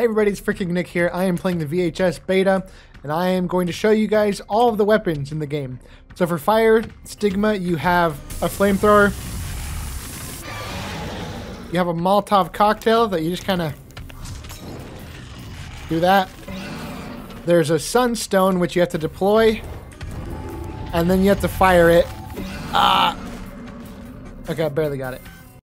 Hey everybody, it's freaking Nick here. I am playing the VHS beta, and I am going to show you guys all of the weapons in the game. So for fire, Stigma, you have a flamethrower. You have a Molotov cocktail that you just kind of do that. There's a sunstone which you have to deploy, and then you have to fire it. Okay, I barely got it.